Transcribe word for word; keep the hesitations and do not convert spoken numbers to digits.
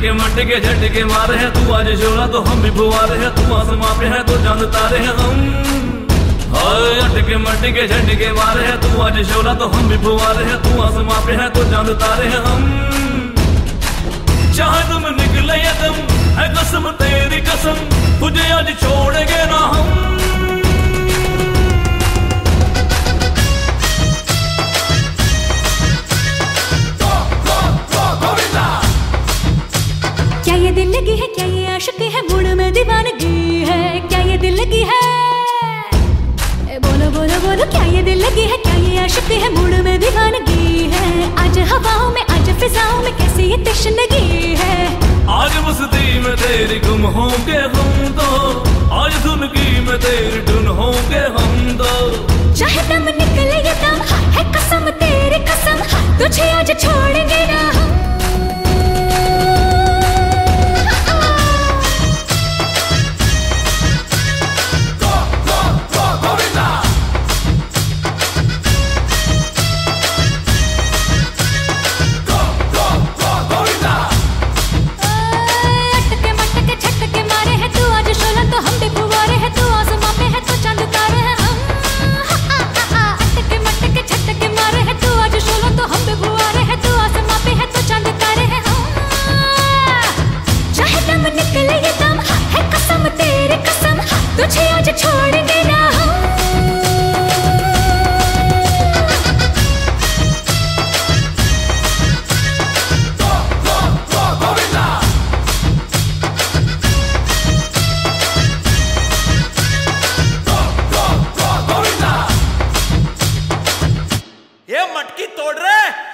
अटके मटके झटके मारे हैं, तू आज शोला तो हम भी फुवारे हैं, तू आसमां पे है तो चांद तारे हैं हम। हाय अटके मटके झटके मारे हैं, तू आज शोला तो हम भी फुवारे हैं, तू आसमां पे है तो चांद तारे हैं हम। चाहे तुम निकले या दम है कसम तेरी कसम, तुझे आज छोड़ेंगे ना हम। क्या ये दिल लगी है, क्या ये आशिकी है, मूड में दीवानगी है, क्या ये दिल लगी है, ए बोलो बोलो बोलो, क्या ये दिल लगी है, क्या ये आशिकी है, मूड में दीवानगी है। आज हवाओं में आज फिजाओं में कैसी ये तशनगी है। आज मस्ती में तेरी गुम होंगे हम तो, आज धुन की में तेरी धुन होंगे हम तो। चाहे दम निकले ये दम है कसम तेरी कसम, तुझे आज छोड़ेंगे ना हम। तुझे आज छोड़ेंगे ना हम। ये मटकी तोड़ रहे